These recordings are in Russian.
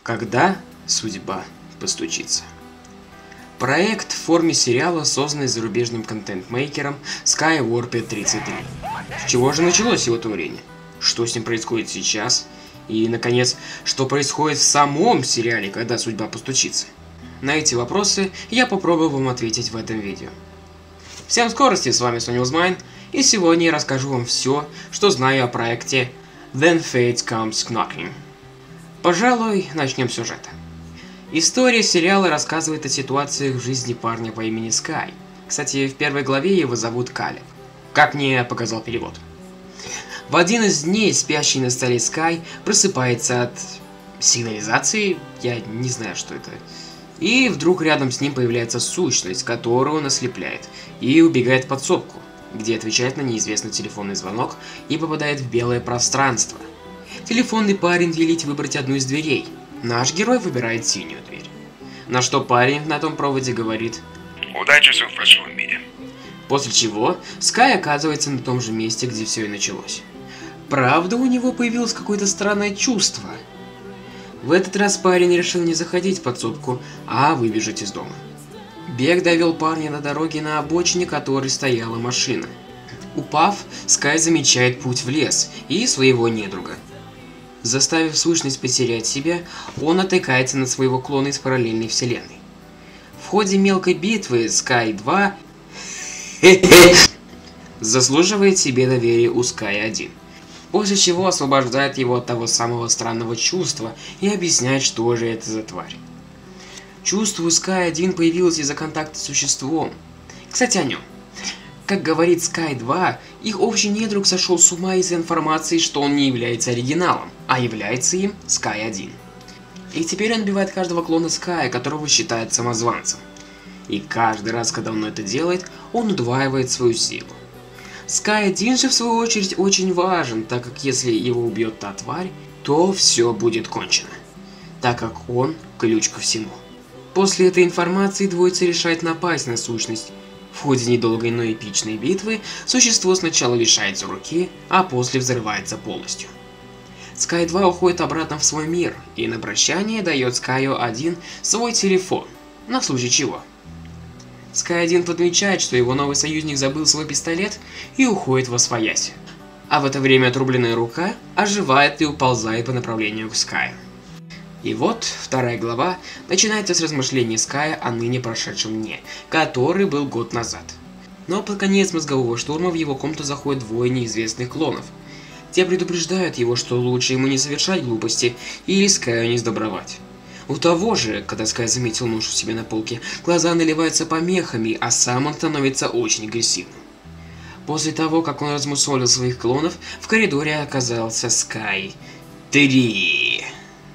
Когда судьба постучится. Проект в форме сериала, созданный зарубежным контент-мейкером Skywarped 33. С чего же началось его творение? Что с ним происходит сейчас? И, наконец, что происходит в самом сериале, когда судьба постучится? На эти вопросы я попробую вам ответить в этом видео. Всем скорости, с вами SonyWasMine, и сегодня я расскажу вам все, что знаю о проекте When Fate Comes Knocking. Пожалуй, начнем с сюжета. История сериала рассказывает о ситуациях в жизни парня по имени Скай. Кстати, в первой главе его зовут Калеб, как мне показал перевод. В один из дней спящий на столе Скай просыпается от сигнализации, я не знаю, что это. И вдруг рядом с ним появляется сущность, которую он ослепляет, и убегает в подсобку, где отвечает на неизвестный телефонный звонок и попадает в белое пространство. Телефонный парень велит выбрать одну из дверей. Наш герой выбирает синюю дверь. На что парень на том проводе говорит: «Удачи в прошлом мире». После чего Скай оказывается на том же месте, где все и началось. Правда, у него появилось какое-то странное чувство. В этот раз парень решил не заходить в подсобку, а выбежать из дома. Бег довел парня до дороги, на обочине которой стояла машина. Упав, Скай замечает путь в лес и своего недруга. Заставив сущность потерять себя, он натыкается на своего клона из параллельной вселенной. В ходе мелкой битвы Скай 2 заслуживает себе доверия у Скай 1, после чего освобождает его от того самого странного чувства и объясняет, что же это за тварь. Чувство у Скай 1 появилось из-за контакта с существом. Кстати, о нем. Как говорит Скай 2, их общий недруг сошел с ума из-за информации, что он не является оригиналом, а является им Скай 1. И теперь он убивает каждого клона Ская, которого считает самозванцем. И каждый раз, когда он это делает, он удваивает свою силу. Скай 1 же в свою очередь очень важен, так как если его убьет та тварь, то все будет кончено, так как он ключ ко всему. После этой информации двоица решает напасть на сущность. В ходе недолгой, но эпичной битвы существо сначала лишается руки, а после взрывается полностью. Скай 2 уходит обратно в свой мир и на прощание дает Скаю 1 свой телефон, на случай чего. Скай 1 подмечает, что его новый союзник забыл свой пистолет и уходит восвоясь. А в это время отрубленная рука оживает и уползает по направлению к Скаю. И вот, вторая глава начинается с размышлений Ская о ныне прошедшем дне, который был год назад. Но под конец мозгового штурма в его комнату заходят двое неизвестных клонов. Те предупреждают его, что лучше ему не совершать глупости или Скаю не сдобровать. У того же, когда Скай заметил нож у себя на полке, глаза наливаются помехами, а сам он становится очень агрессивным. После того, как он размусолил своих клонов, в коридоре оказался Скай 3,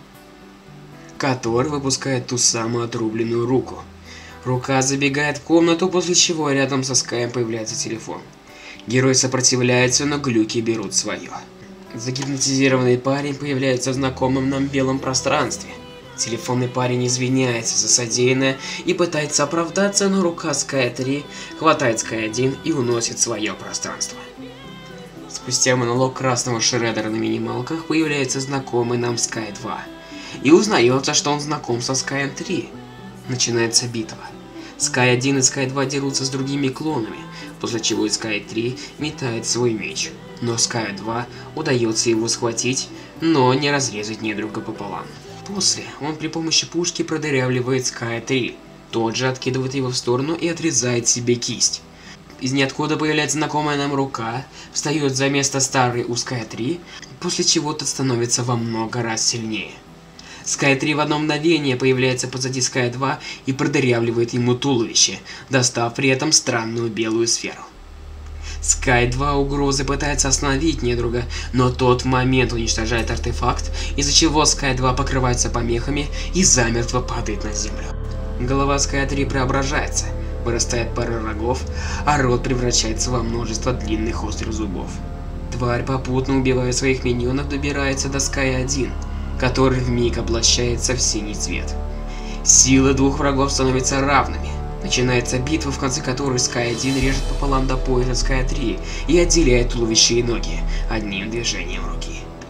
который выпускает ту самую отрубленную руку. Рука забегает в комнату, после чего рядом со Скаем появляется телефон. Герой сопротивляется, но глюки берут свое. Загипнотизированный парень появляется в знакомом нам белом пространстве. Телефонный парень извиняется за содеянное и пытается оправдаться, но рука Скай 3 хватает Скай 1 и уносит в свое пространство. Спустя монолог красного Шреддера на минималках появляется знакомый нам Скай 2. И узнается, что он знаком со Скаем 3. Начинается битва. Скай 1 и Скай 2 дерутся с другими клонами, после чего Скай 3 метает свой меч. Но Скаю 2 удается его схватить, но не разрезать недруга пополам. После он при помощи пушки продырявливает Скай 3. Тот же откидывает его в сторону и отрезает себе кисть. Из ниоткуда появляется знакомая нам рука, встает за место старой у Скай 3, после чего тот становится во много раз сильнее. Скай 3 в одно мгновение появляется позади Скай 2 и продырявливает ему туловище, достав при этом странную белую сферу. Скай 2 угрозы пытается остановить недруга, но тот в момент уничтожает артефакт, из-за чего Скай 2 покрывается помехами и замертво падает на землю. Голова Скай 3 преображается, вырастает пара рогов, а рот превращается во множество длинных острых зубов. Тварь, попутно убивая своих миньонов, добирается до Скай 1, который вмиг облачается в синий цвет. Силы двух врагов становятся равными. Начинается битва, в конце которой Скай 1 режет пополам до пояса Скай 3 и отделяет туловище и ноги одним движением руки.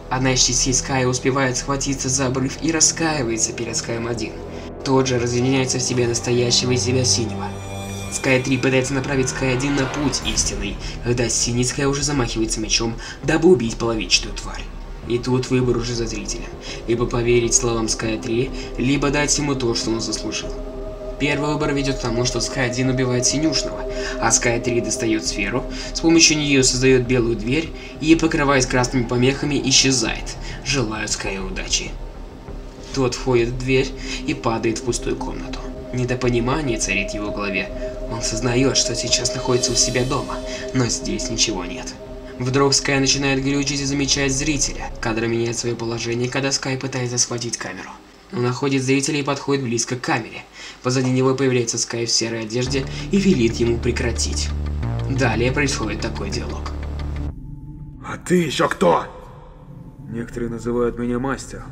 Одна из частей Ская успевает схватиться за обрыв и раскаивается перед Скаем 1. Тот же разъединяется в себе настоящего из себя Синего. Скай 3 пытается направить Скай 1 на путь истинный, когда Синий Скай уже замахивается мечом, дабы убить половичную тварь. И тут выбор уже за зрителем. Либо поверить словам Скай 3, либо дать ему то, что он заслужил. Первый выбор ведет к тому, что Скай 1 убивает Синюшного, а Скай 3 достает сферу, с помощью нее создает белую дверь и, покрываясь красными помехами, исчезает. Желаю Скаю удачи. Тот входит в дверь и падает в пустую комнату. Недопонимание царит в его голове. Он сознает, что сейчас находится у себя дома, но здесь ничего нет. Вдруг Скай начинает глючить и замечает зрителя. Кадр меняет свое положение, когда Скай пытается схватить камеру. Он находит зрителя и подходит близко к камере. Позади него появляется Скай в серой одежде и велит ему прекратить. Далее происходит такой диалог. А ты еще кто? Некоторые называют меня мастером.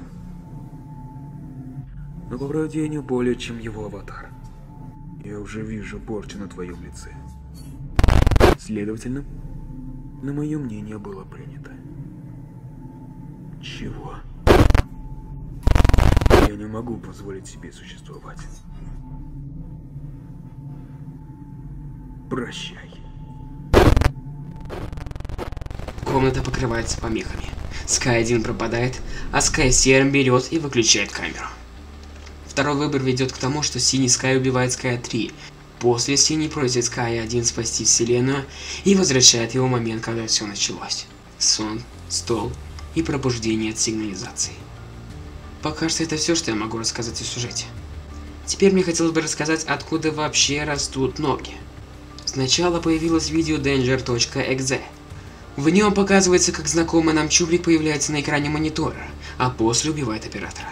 Но по правде я не более чем его аватар. Я уже вижу порчу на твоем лице. Следовательно, на мое мнение было принято. Чего? Я не могу позволить себе существовать. Прощай. Комната покрывается помехами. Скай 1 пропадает, а Скай серым берет и выключает камеру. Второй выбор ведет к тому, что Синий Скай убивает Скай 3. После Синий просит Скай 1 спасти вселенную и возвращает его в момент, когда все началось. Сон, стол и пробуждение от сигнализации. Пока что это все, что я могу рассказать о сюжете. Теперь мне хотелось бы рассказать, откуда вообще растут ноги. Сначала появилось видео danger.exe. В нем показывается, как знакомый нам Чубрик появляется на экране монитора, а после убивает оператора.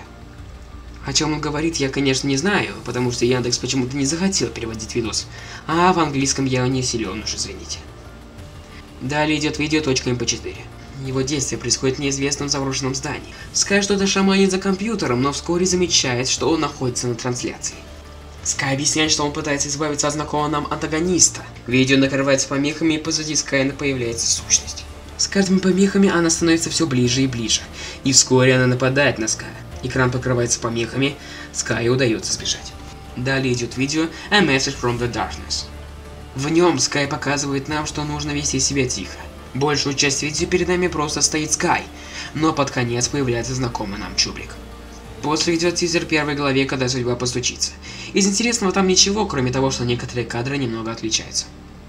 О чем он говорит, я, конечно, не знаю, потому что Яндекс почему-то не захотел переводить видос, а в английском я не силен, уж извините. Далее идет видео .mp4. Его действие происходит в неизвестном заброшенном здании. Скай что-то шаманит за компьютером, но вскоре замечает, что он находится на трансляции. Скай объясняет, что он пытается избавиться от знакомого нам антагониста. Видео накрывается помехами, и позади Ская появляется сущность. С каждыми помехами она становится все ближе и ближе, и вскоре она нападает на Ская. Экран покрывается помехами, Скаю удается сбежать. Далее идет видео A Message from the Darkness. В нем Скай показывает нам, что нужно вести себя тихо. Большую часть видео перед нами просто стоит Скай, но под конец появляется знакомый нам Чубрик. После идет тизер первой главе, когда судьба постучится. Из интересного там ничего, кроме того, что некоторые кадры немного отличаются.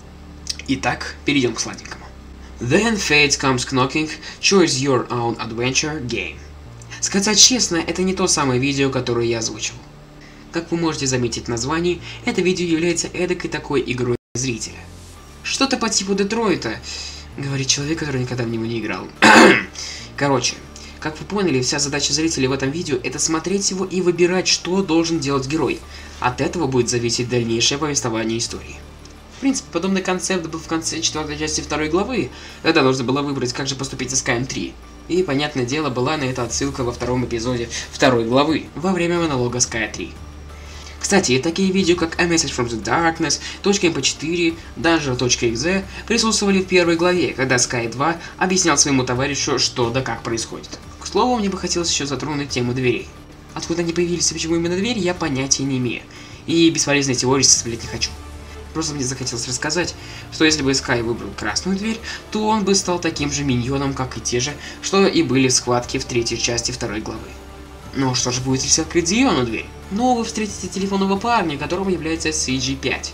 Итак, перейдем к сладенькому. Then fate comes knocking, choose your own adventure game. Сказать честно, это не то самое видео, которое я озвучивал. Как вы можете заметить в названии, это видео является эдакой такой игрой зрителя. Что-то по типу Детройта, говорит человек, который никогда в него не играл. Короче, как вы поняли, вся задача зрителей в этом видео это смотреть его и выбирать, что должен делать герой. От этого будет зависеть дальнейшее повествование истории. В принципе, подобный концепт был в конце 4 части 2 главы, когда нужно было выбрать, как же поступить с Скаем 3. И, понятное дело, была на это отсылка во втором эпизоде 2 главы, во время монолога Ская 3. Кстати, такие видео, как A Message from the Darkness, .mp4, Danger.exe присутствовали в первой главе, когда Скай 2 объяснял своему товарищу, что да как происходит. К слову, мне бы хотелось еще затронуть тему дверей. Откуда они появились и почему именно двери, я понятия не имею. И бесполезной теории составлять не хочу. Просто мне захотелось рассказать, что если бы Скай выбрал красную дверь, то он бы стал таким же миньоном, как и те же, что и были в схватке в 3 части 2 главы. Но что же будет, если открыть зеленую дверь? Ну, вы встретите телефонного парня, которого является CG5.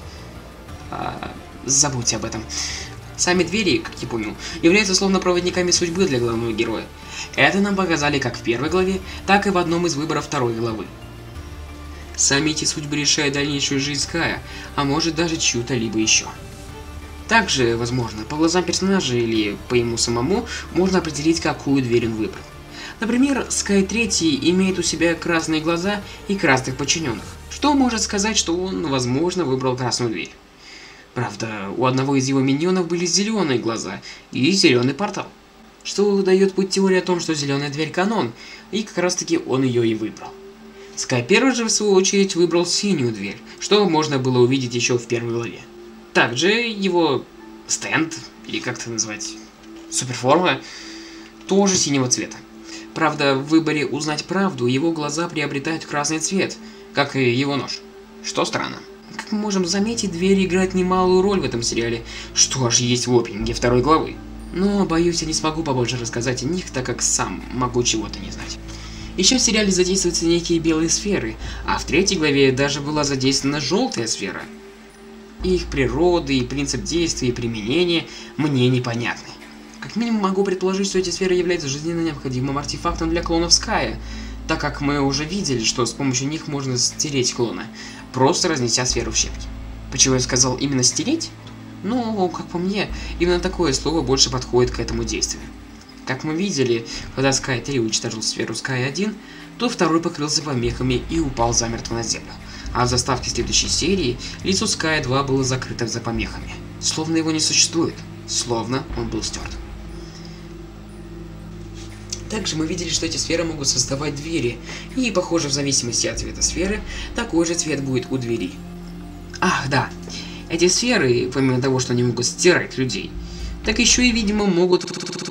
Забудьте об этом. Сами двери, как я понял, являются словно проводниками судьбы для главного героя. Это нам показали как в 1 главе, так и в одном из выборов 2 главы. Сами эти судьбы решают дальнейшую жизнь Ская, а может даже чью-то либо еще. Также, возможно, по глазам персонажа или по ему самому можно определить, какую дверь он выбрал. Например, Скай 3 имеет у себя красные глаза и красных подчиненных, что может сказать, что он, возможно, выбрал красную дверь. Правда, у одного из его миньонов были зеленые глаза и зеленый портал, что дает путь теории о том, что зеленая дверь канон, и как раз таки он ее и выбрал. Скай 1 же в свою очередь выбрал синюю дверь, что можно было увидеть еще в 1 главе. Также его стенд, или как это назвать, суперформа, тоже синего цвета. Правда, в выборе узнать правду его глаза приобретают красный цвет, как и его нож. Что странно. Как мы можем заметить, двери играют немалую роль в этом сериале, что аж есть в опенинге 2 главы. Но, боюсь, я не смогу побольше рассказать о них, так как сам могу чего-то не знать. Еще в сериале задействуются некие белые сферы, а в 3 главе даже была задействована желтая сфера. Их природа и принцип действия и применения мне непонятны. Как минимум могу предположить, что эти сферы являются жизненно необходимым артефактом для клонов Ская, так как мы уже видели, что с помощью них можно стереть клона, просто разнеся сферу в щепки. Почему я сказал именно стереть? Ну, как по мне, именно такое слово больше подходит к этому действию. Как мы видели, когда Sky 3 уничтожил сферу Sky 1, то второй покрылся помехами и упал замертво на землю. А в заставке следующей серии лицо Sky 2 было закрыто за помехами. Словно его не существует. Словно он был стерт. Также мы видели, что эти сферы могут создавать двери, и, похоже, в зависимости от цвета сферы, такой же цвет будет у двери. Ах, да, эти сферы, помимо того, что они могут стирать людей, так еще и, видимо, могут...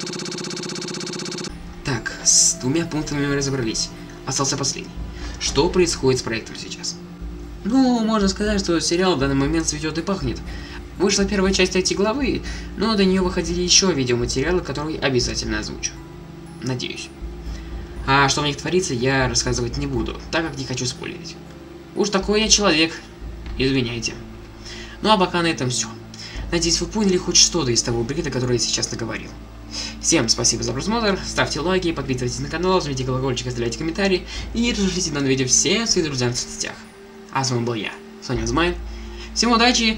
Так, с 2 пунктами мы разобрались. Остался последний. Что происходит с проектом сейчас? Ну, можно сказать, что сериал в данный момент цветет и пахнет. Вышла первая часть 3 главы, но до нее выходили еще видеоматериалы, которые обязательно озвучу. Надеюсь. А что в них творится, я рассказывать не буду, так как не хочу спойлерить. Уж такой я человек. Извиняйте. Ну а пока на этом все. Надеюсь, вы поняли хоть что-то из того бреда, который я сейчас наговорил. Всем спасибо за просмотр, ставьте лайки, подписывайтесь на канал, жмите колокольчик, оставляйте комментарии и разошлите данное видео всем своим друзьям в соцсетях. А с вами был я, Соня Змайн. Всем удачи,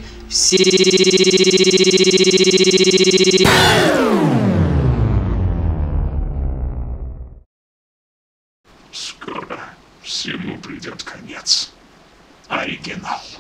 Скоро всему придет конец. Оригинал.